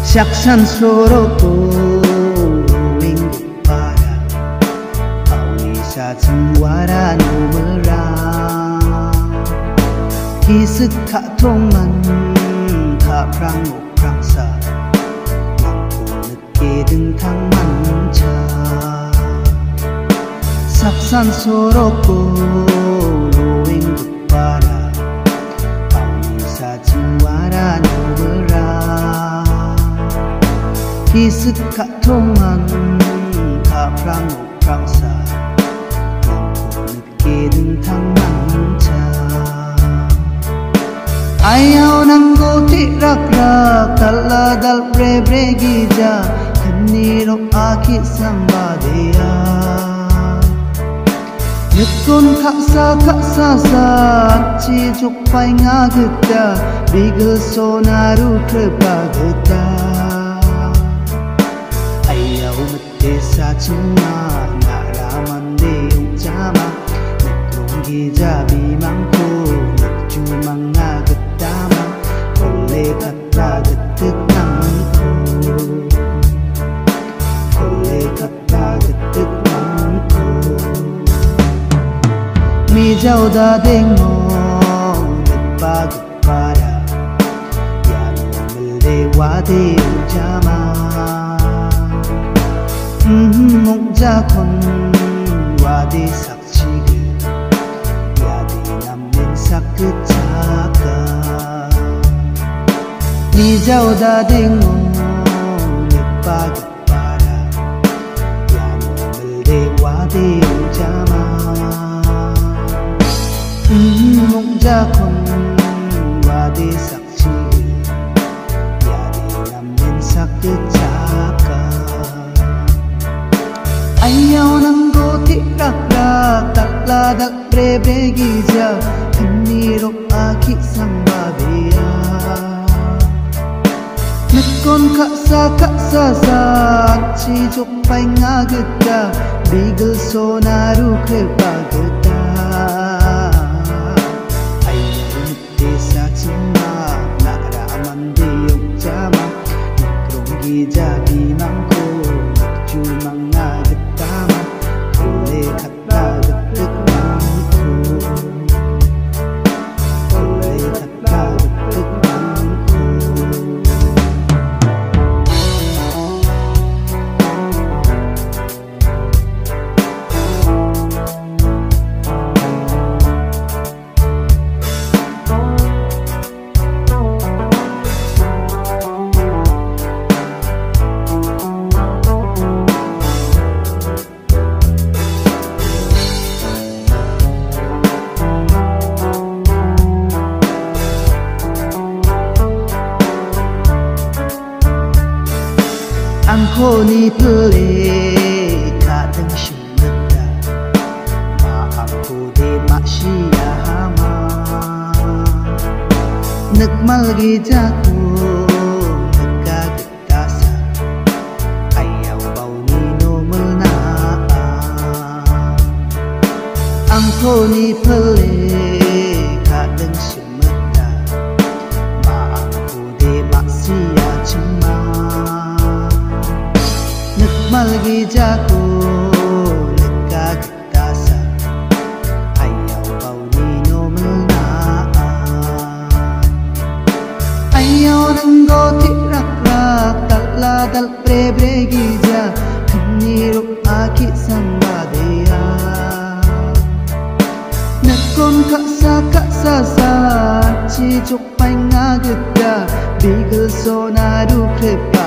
Saksan soroko minggu para Aunisa cemwara numerang Kisut kak tongman kak prang prang sa Mangku neke deng tang manca Saksan soroko minggu para Aunisa cemwara numerang Kisut kak tongan kak prang prang sa Mangku neke deng tang manca Ayaw nang gotik rak rak Tala dal bre bre gija Kaniro akit sang badea Nyekon kak sa Cijuk pai ngageta Bigel sonaru terbageta Desa cuma naraman deung jama Nekrong gija bimangko Nekjumang ngagetama Kole kata getek nangko Kole kata getek nangko Mijau da dengong Gepagepara Yano melewa deung jama Mok jakon wadi saksiga Yadi namin sakit saka Nijau dadingon nipagpara Yano melde wadi ujama Mok jakon wadi saksiga Yadi namin sakit saka Ayaw nang gotik rak rak Takla dak bre bre gija Kaniro aki sang babea Nekon kak sa Cijuk pai ngageta Bigel sonaru krepageta Ayaw desa cima Nak raman diok jama Nekrong gija bimangko Nekjumang ngageta Kole kata getek nangko Kole kata getek nangko Angko ni pele kadang syumeda Ma angko de maksya hama Nekmal gijaku neka getasa Ayaw bau ni nomel naa Angko ni pele kadang syumeda Ma angko de maksya cuma Malgi jago neka getasa Ayaw bau nino menaan Ayaw nang gotik rak rak Tala dal bre bre gija Kaniro aki sang badea Nekon kak sa Cijuk pai ngageta Bigel sonaru krepa